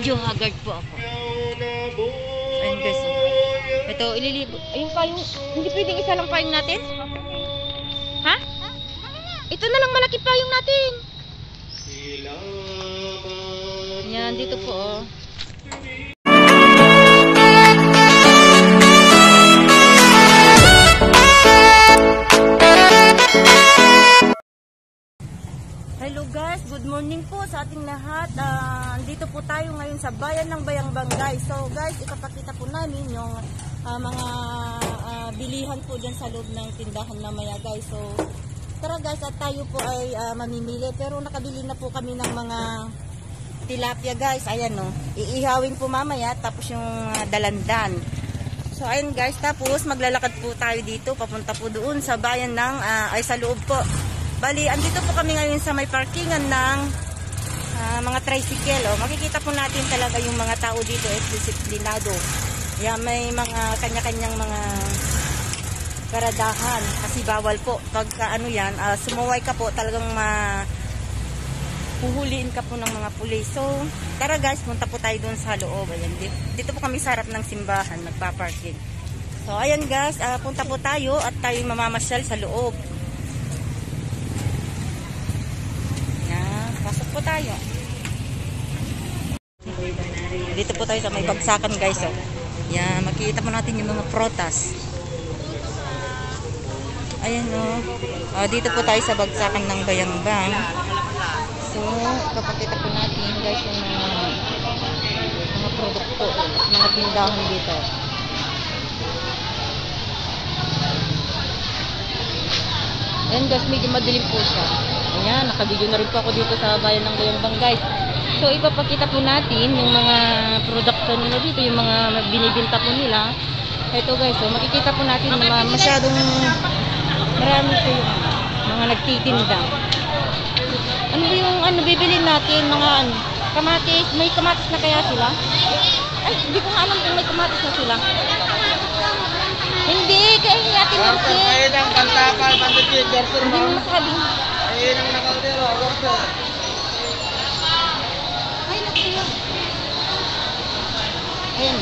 medyo haggard po ako. Ayun guys. Ito, ililigo. Ayun payong. Hindi pwedeng isa lang payong natin? Ha? Ito na lang malaki payong natin. Yan, dito po oh. Hello guys, good morning po sa ating lahat. Andito po tayo ngayon sa bayan ng Bayangbang guys. So guys, ipapakita po namin yung mga bilihan po dyan sa loob ng tindahan mamaya guys. So tara guys, at tayo po ay mamimili. Pero nakabili na po kami ng mga tilapia guys. Ayan o, iihawin po mamaya. Tapos yung dalandan. So ayun guys, tapos maglalakad po tayo dito. Papunta po doon sa bayan ng, ay sa loob po. Bali, andito po kami ngayon sa may parkingan ng mga tricycle. O, makikita po natin talaga yung mga tao dito disiplinado. Yan, may mga kanya-kanyang mga karadahan. Kasi bawal po. Pagka ano yan, sumuway ka po, talagang huhuliin ka po ng mga pulis. So, tara guys, punta po tayo dun sa loob. Ayan, dito po kami sa harap ng simbahan, magpa-parking. So, ayan guys, punta po tayo at tayo mamamasyal sa loob. Pasok po tayo. Dito po tayo sa may bagsakan guys. Oh. Yan, makikita po natin yung mga protas. Ayan o. Dito po tayo sa bagsakan ng Bayangbang. So, kapakita po natin guys yung mga produkto, mga tindahan dito. Ayan guys, medyo madilim po siya. Ayan, nakabidyo na rin po ako dito sa bayan ng Bayangbang guys. So, ipapakita po natin yung mga production nila dito, yung mga binibinta po nila. Ito guys, so makikita po natin na masyadong marami po yung mga nagtitinda. Ano ba yung bibili natin? Mga kamatis, may kamatis na kaya sila? Ay, hindi ko nga alam kung may kamatis na sila. Hindi, kaya hindi natin natin. Ayun ang pantapal, pantapal, Dorser mo. Hindi mo masabing. Ayun ang nakautero, Dorser. Ay, nakuha. Ayun.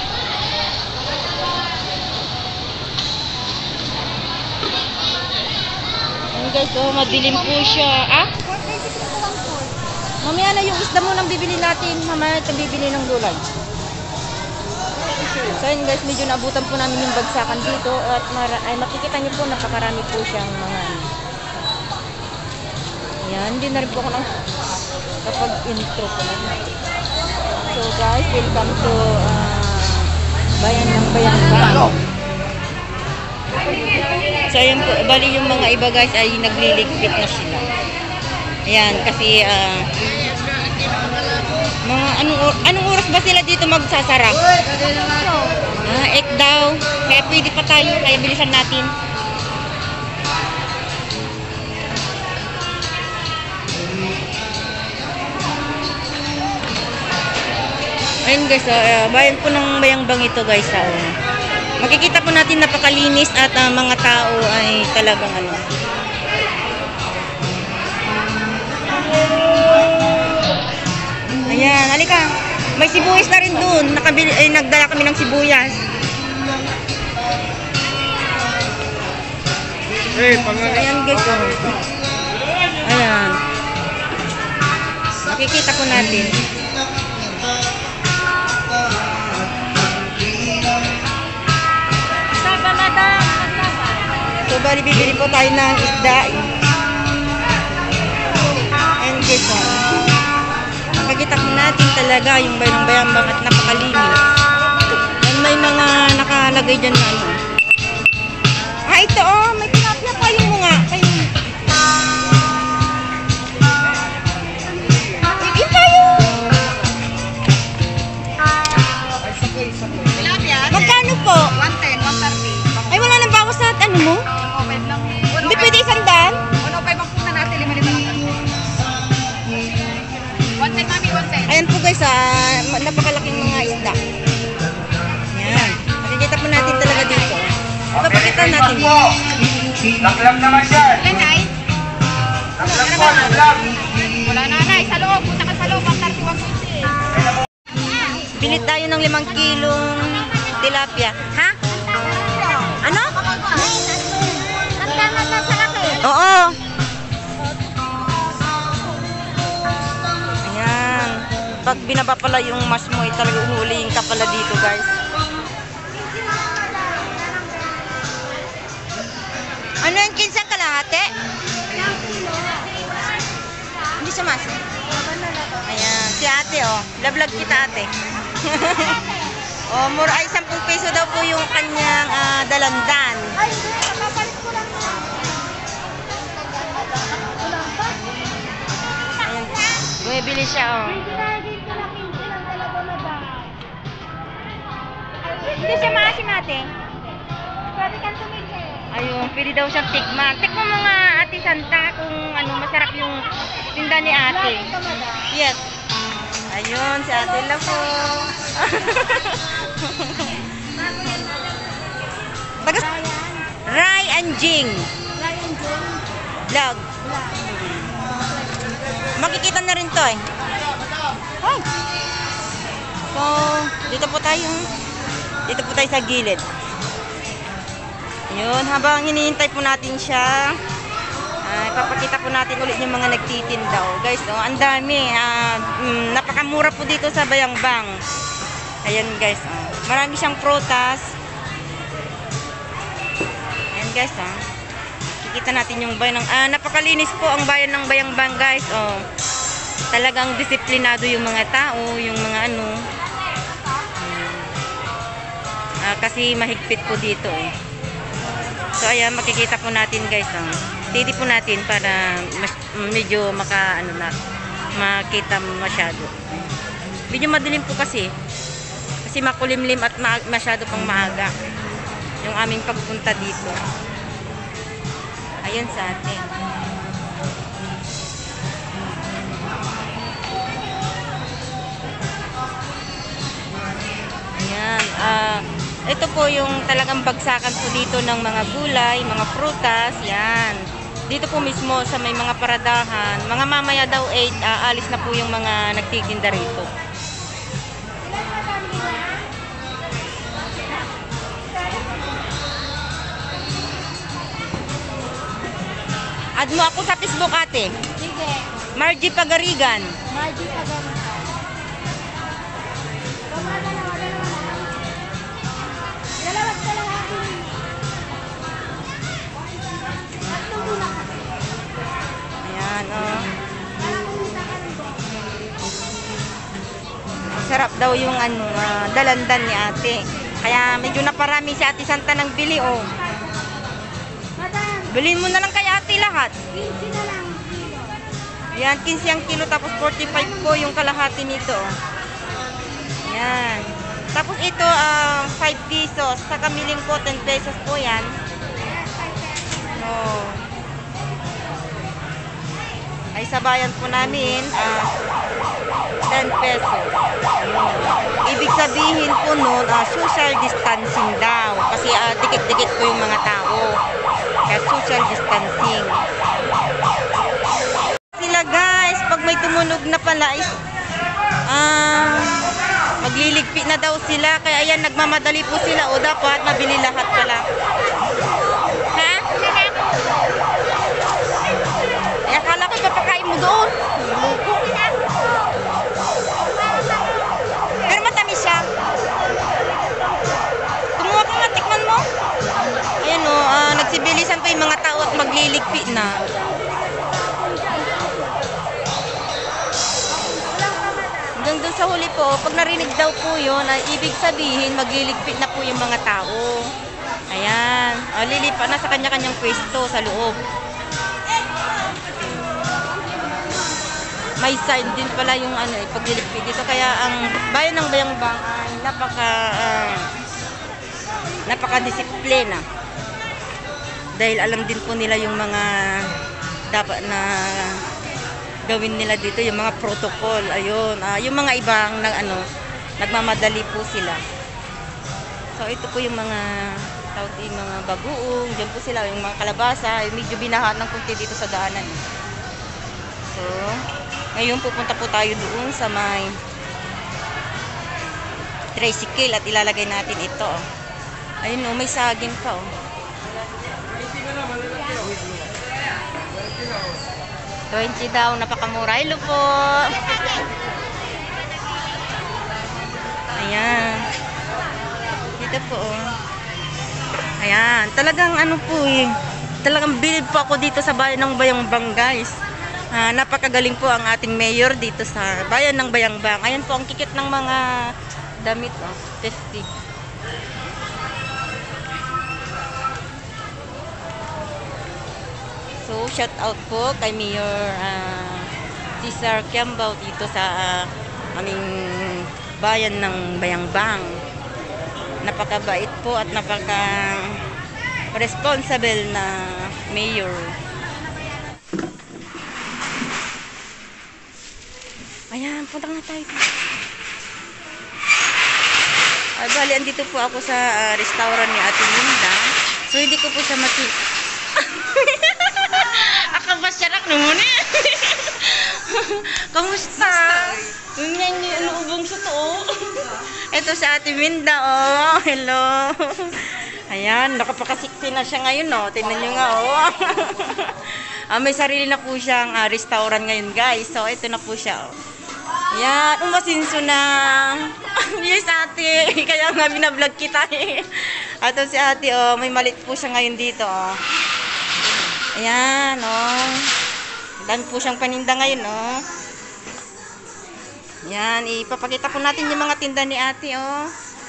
Ayun guys, oh, madilim po siya. Mamaya na yung isda mo nang bibili natin. Mamaya ito bibili ng gulay. So yun guys, medyo naabutan po namin yung bagsakan dito at ay makikita niyo po napakarami po siyang mga yan, hindi na rin po ako kapag intro po na. So guys, welcome to bayan ng Bayangbang. So ayan po, bali yung mga iba guys ay nagliligpit na sila. Ayan, kasi mga anong oras ba sila dito magsasara? 8 daw. Kaya pwede pa tayo, kaya bilisan natin. Ayun guys, bayan po ng Bayangbang ito guys. Makikita po natin napakalinis at mga tao ay talagang ano. Ayan, halika. May sibuyas na rin dun. Nagdala kami ng sibuyas. Ayan guys. Ayan. Makikita po natin. So, bali bibili po tayo ng isda. Ayan guys. Makikita po natin talaga yung bayan ng Bayangbang at napakalinis. And may mga nakalagay dyan na ano. Ito oh, may tilapia pa yung mga. Yung tayo. Tilapia? Magkano po? 110, 130. Ay, wala nang bawas sa ano mo? Open lang. Hindi pwede isang daan? 105 ang punta natin, 5 lang. 110 mami, 110. Ayan po guys, napakalaking mga isda. Ayan. Makikita po natin talaga dito. Ipapakita natin. Laklag naman yan. Ilan na ay? Laklag po, laklag. Wala na na, sa loob. Punta ka sa loob, ang 31 minutes. Bili tayo ng 5 kilong tilapia. Ha? Ano? Oo. Ayan. Pag binaba pala yung mas mo, talaga uhulihin ka pala dito, guys. Ano yung 15 kalahati? Hindi siya mas. Ayan. Si ate, oh. Vlog kita, ate. Oh, more ay 10 peso daw po yung kanyang dalandan. Ay, hindi. Papapalit ko lang na. Ayan. Bumibili siya, oh. Ginagin ko na 15 lang talaga na ba? Hindi siya maasim, ate. Pwede kang tumigil. Ayun, pili daw siyang tikman. Tikman mo nga, Ate Santa, kung ano, masarap yung tinda ni ate. Ito, madam. Yes. Ayun, si ate lang po. Bagas, Rai and Jing. Ryan Jane. Vlog. Makikita na rin to eh. Oh. So, dito po tayo. Dito po tayo sa gilid. Yun, habang hinihintay po natin siya, ipapakita po natin ulit yung mga nagtitinda. Oh. Guys, oh, ang dami. Napakamura po dito sa Bayangbang. Ayan guys, oh. Marami siyang prutas. Ayan guys, oh. Kikita natin yung bayan ng... napakalinis po ang bayan ng Bayangbang, guys. Oh. Talagang disiplinado yung mga tao, yung mga ano. Kasi mahigpit po dito eh. So ayan, makikita po natin guys, steady po natin para medyo makita masyado. Medyo madilim po kasi makulimlim at masyado pang maaga yung aming pagpunta dito. Ayan sa atin. Ayan, ito po yung talagang bagsakan po dito ng mga gulay, mga prutas, yan. Dito po mismo sa may mga paradahan, mga mamaya daw 8, alis na po yung mga nagtitinda rito. Add mo ako sa Facebook, ate. Sige. Margie Pagarigan. Margie pa ganun. Dalawat ka lang akin. Tatlong muna ka. Ayan, oh. Dalawang muna ka rin. Sarap daw yung dalandan ni ate. Kaya medyo naparami si Ate Santa ng bili, oh. Madam, Bilhin mo na lang kay ate lahat. 15 na lang kilo. Yan, 15 ang kilo, tapos 45 po yung kalahati nito. Yan. Tapos ito, 5 pesos. Sa kamiling ko, 10 pesos po yan. No. Ay, sa bayan po namin, 10 pesos. Ayun. Ibig sabihin po nun, social distancing daw. Kasi dikit-dikit po yung mga tao. Kaya social distancing. Sila guys, pag may tumunog na pala, magliligpit na daw sila. Kaya ayan, nagmamadali po sila. O dapat mabili lahat pala. Ha? Ay, akala ko papakain mo doon. Pero matamis siya. Kumuha ka nga, tikman mo. Ayan o, nagsibilisan pa yung mga tao at magliligpit na. Hanggang doon sa huli po, pag narinig daw po yun, ay ibig sabihin magliligpit na po yung mga tao. Ayan. Lilipat na sa kanya-kanyang pwesto sa loob. May sign din pala yung pagliligpit dito. Kaya ang bayan ng Bayangbang ay napaka-disiplina. Dahil alam din po nila yung mga dapat na gawin nila dito, yung mga protocol. Ayun, yung mga ibang nagmamadali po sila. So ito po yung mga mga bagoong, diyan po sila, yung mga kalabasa, medyo binahat ng kunti dito sa daanan. So ngayon pupunta po tayo doon sa may tricycle at ilalagay natin ito. Oh. Ayun oh, may saging pa oh. 20 daw, napakamura. Hello po. Ayan. Dito po oh. Ayan, talagang ano po eh. Talagang bilib po ako dito sa bayan ng Bayangbang, guys. Napakagaling po ang ating mayor dito sa bayan ng Bayangbang. Ayan po ang kikit ng mga damit oh, testy. So, shout out po kay Mayor Cesar Kiambao dito sa aming bayan ng Bayangbang. Napakabait po at napaka-responsible na mayor. Ayan, punta na tayo. Ay, bali, andito po ako sa restaurant ni Ate Linda. So, hindi ko po siya Akabasyarak naman eh. Kamusta? Ganyan yung luubong sa to. Ito si Ate Minda, oh. Hello. Ayan, nakapakasiksi na siya ngayon, oh. Tingnan nyo nga, oh. May sarili na po siyang restaurant ngayon, guys. So, ito na po siya, oh. Ayan, umasinso na. Yes, ate. Kaya nga binablog kita, eh. Ito si ate, oh. May malit po siya ngayon dito, oh. Ayan, oh. Dami po siyang paninda ngayon, oh. Yan, ipapakita ko natin yung mga tinda ni ate, oh.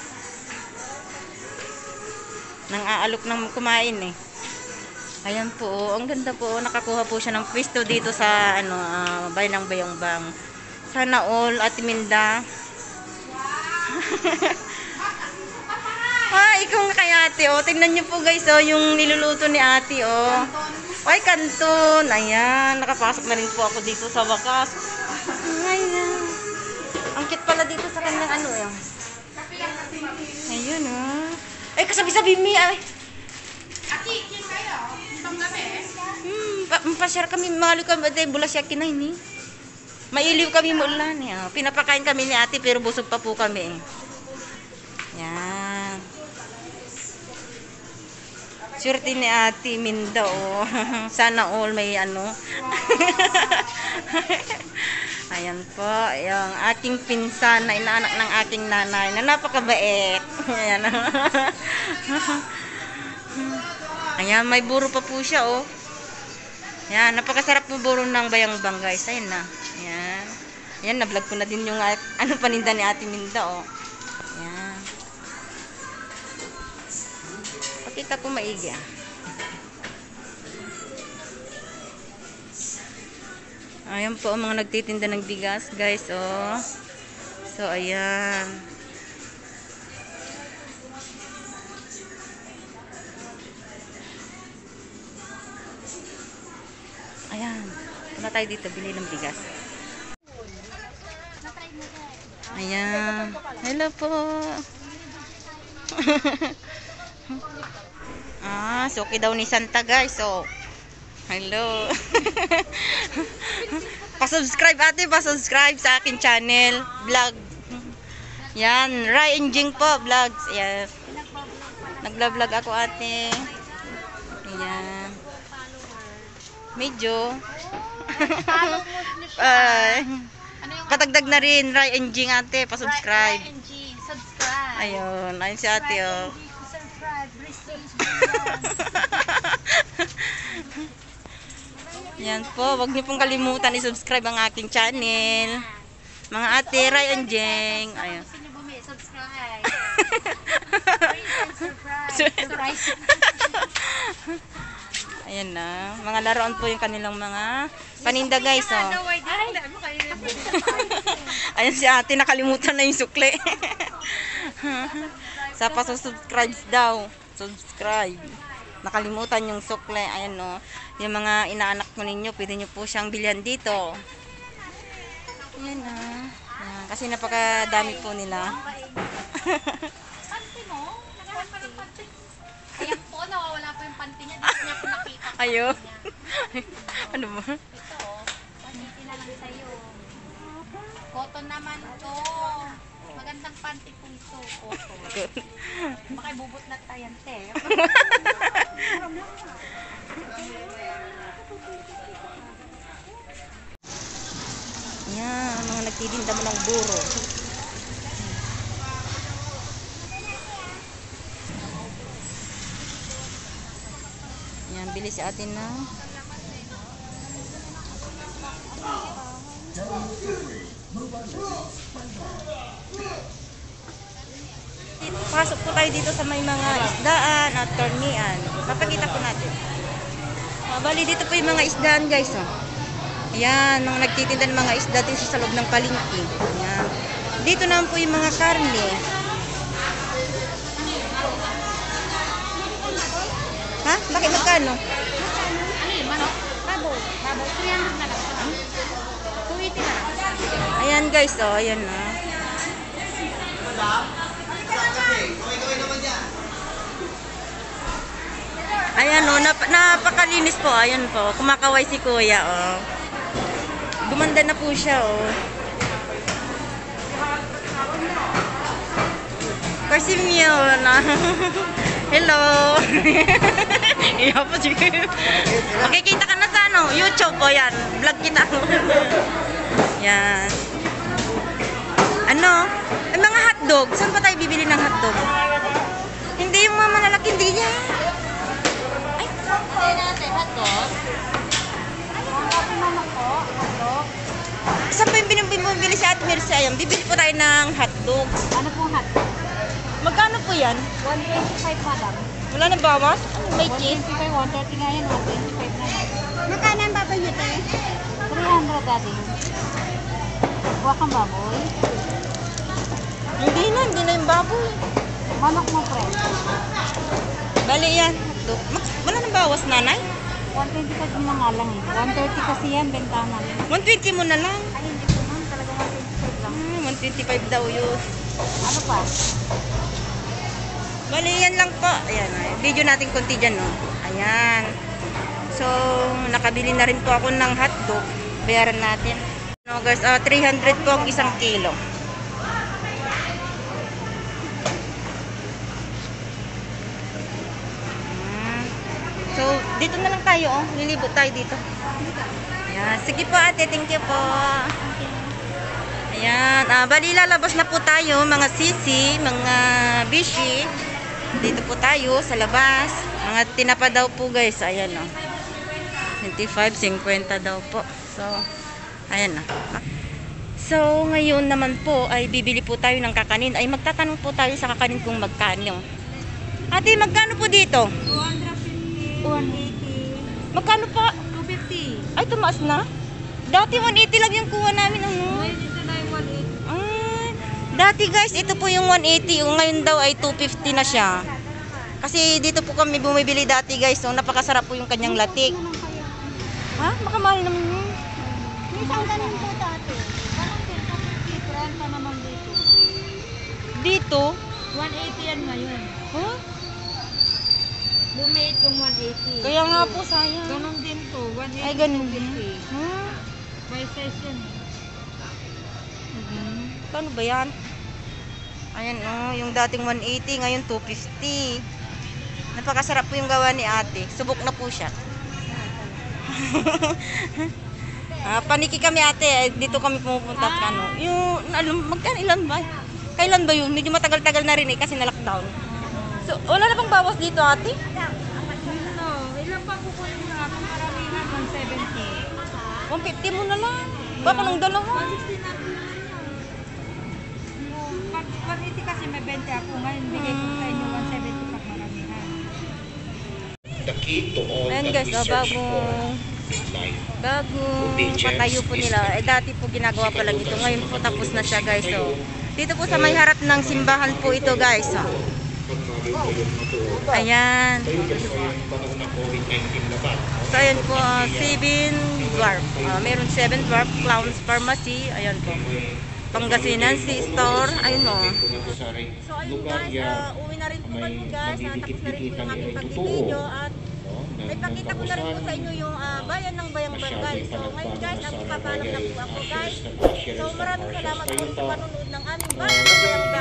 Nang aalok ng kumain, eh. Ayan po, oh. Ang ganda po, oh. Nakakuha po siya ng pwesto dito sa, bayan ng Bayangbang. Sana all, Ate Minda. Ikaw nga kay ate, oh. Tingnan niyo po, guys, oh. Yung niluluto ni ate, oh. Ay, kanton. Ayan, nakapasok na rin po ako dito sa wakas. Ayan. Ang cute pala dito sa kanyang ano, eh. Ayun, oh. Ay, kasabi-sabi mi, ay. Ati, yan kayo. Ibang gabi. Pasyar kami, mahalo kami, bulas siya kinain, eh. Mailiw kami mulan, eh. Pinapakain kami ni ate, pero busog pa po kami, eh. Yan. Swerte ni Ate Minda, oh. Sana all may ano. Ayan po, yung aking pinsan na inaanak ng aking nanay na napakabait. Ayan. Ayan, may buro pa po siya, oh. Ayan, napakasarap po buro ng Bayangbang, guys. Ayan na. Ayan. Ayan, na-vlog ko na din yung paninda ni Ate Minda, oh. Ayan. Pakita ko maigi, ah. Ayan po ang mga nagtitinda ng bigas, guys, oh. So, ayan. Ayan. Punta tayo dito, bili ng bigas. Ayan. Hello po. Suki daw ni Santa, guys. So, hello. Pa-subscribe ate, pa-subscribe sa akin channel, vlog. Yan, Rai Enjing po, vlogs. Yes. Nagla-vlog ako ate. Ayan. Medyo. Patagdag na rin, Rai Enjing ate, pa-subscribe. Subscribe. Ayun, ayun si ate, oh. Subscribe. Yan po, wag niyo pong kalimutan i-subscribe ang aking channel. Mga ate, Rai Enjing. Ayun. Subscribe. Surprise. Ayan na. Mga laruan po yung kanilang mga paninda, guys, oh. Ayan si ate, nakalimutan na yung sukli. Sa pa-subscribe daw. Subscribe. Nakalimutan yung sukli. Ayan, oh. Yung mga inaanak mo ninyo, pwede nyo po siyang bilhan dito. Ayan, oh. Ayan, kasi napakadami po nila. Panty mo? Nagkaroon pa ng panty. Ayan po, nawawala po yung panty niya. Dito niya po nakita. Ayun. Ano ba? Ito, panty na lang sa'yo. Cotton naman to. Maganda Magandang panty po ito. Oto. Baka bubot na tayo, te. Yan, mga nagtitinda mo ng buro. Yan, bili si atin na. Pasok po tayo dito sa may mga isdaan at karnian. Papakita po natin. Bali dito po yung mga isdaan guys. Oh. Ayan, mga nagtitinda ng mga isda dito sa loob ng palengke. Ayan. Dito naman po yung mga karne. Ha? Bakit magkano? Ano yun, manok? Baboy. Baboy. 300 na lang. 280 na lang. Ayan guys, oh, ayan na. Ayan oh, napakalinis po. Ayan po, kumakaway si kuya, oh. Gumanda na po siya, oh. Persimyo na. Hello. Iya po sige. Makikita ka na sa ano, YouTube po yan. Vlog kita. Yan. Ano? Ay, mga hotdog. Saan pa tayo bibili ng hotdog? Hindi yung mga malalaki, hindi yan. Ay, Hindi natin, hotdog. saan pa yung bibili si Ate Mercy? Ayun, bibili po tayo ng hotdog. Ano pong hotdog? Magkano po yan? 125 madam. Wala na bawas? Ano, may cheese? 125, 130 nga yan, 125 na yan. Magkano ang baboy nito eh? 300 dati. Buwa kang baboy. Hindi na yung baboy. Manok mo, friend. Bali yan, hotdog. Wala na bawas, nanay? 125 mo nga lang eh. 130 kasi yan, bentahan namin. 120 mo na lang. Ay, hindi po man. Talaga 125 lang. 125 daw yun. Ano pa? Bali, yan lang po. Ayan, ay, video natin konti dyan, no? Ayan. So, nakabili na rin po ako ng hotdog. Bayaran natin. No, guys, 300 po ang isang kilo. So, dito na lang tayo, oh. Lilibot tayo dito. Ayan. Sige po, ate. Thank you po. Ayan. Bali, lalabas na po tayo, mga sisi, mga bishi. Dito po tayo sa labas. Mga tinapa daw po, guys. Ayan, oh. 25, 50 daw po. So, ayan, oh. So, ngayon naman po, ay bibili po tayo ng kakanin. Ay, magtatanong po tayo sa kakanin kung magkano. Ate, magkano po dito? 180. Magkano pa? 250. Ay, tumaas na? Dati 180 lang yung kuha namin, ano? Ngayon ito na yung 180. Ay, dati guys, ito po yung 180. Ngayon daw ay 250 na siya. Kasi dito po kami bumibili dati guys. So, napakasarap po yung kanyang latik. Ha? Makamahal naman yun. May isang ganun po dati. Walang 250. 30 naman dito. Dito? 180 yan ngayon. Huh? Lumiit yung 180. Kaya nga po, sayang. Ganon din to. 180. Ay, ganun din. 250. Huh? By size yan. Paano ba yan? Ayan, oh, yung dating 180, ngayon 250. Napakasarap po yung gawa ni ate. Subok na po siya. Paniki kami ate. Dito kami pumupunta. Ano, yung, magkano, ilan ba? Kailan ba yun? Medyo matagal-tagal na rin eh kasi na-lockdown. So, wala na bang bawas dito ate? No, ilan pa kukunin mo na ako? Maramihan, 170. 150 mo na lang. Baka nung dalawa. 160 na po yan. Pag 180 kasi may 20 ako. Ngayon, bigay ko sa inyo 170 pag maramihan. Ayan guys, bagong patayo po nila. Dati po ginagawa pa lang ito. Ngayon po tapos na siya guys. So, dito po sa may harap ng simbahan po ito guys. So, ayan. So, ayan po, 7 dwarf. Meron 7 dwarf clowns pharmacy. Ayan po. Pangasinan si store. Ayun o. So, ayun guys, uwi na rin po kami guys. Tapos na rin po yung aking pag-video at naipakita ko na rin po sa inyo yung bayan ng Bayang Barangay. So, ngayon guys, ang papalam na po ako guys. So, maraming salamat po sa panonood ng aming bayan ng Bayang Barangay.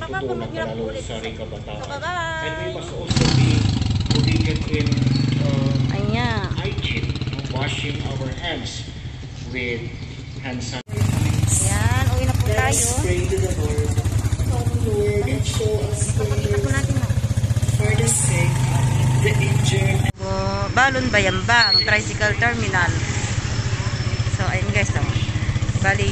baka maghirap lalo ulit. sa So, kabataan. bye-bye. And we must also be obedient in Ayan. hygiene, washing our hands with hand sanitizer. Ayan, uwi na po tayo. Pray to the Lord. Oh Lord, and show us Pakita po natin na. for the sake of the injured. Balon Bayambang Tricycle Terminal. So, ayun guys, oh. Bali,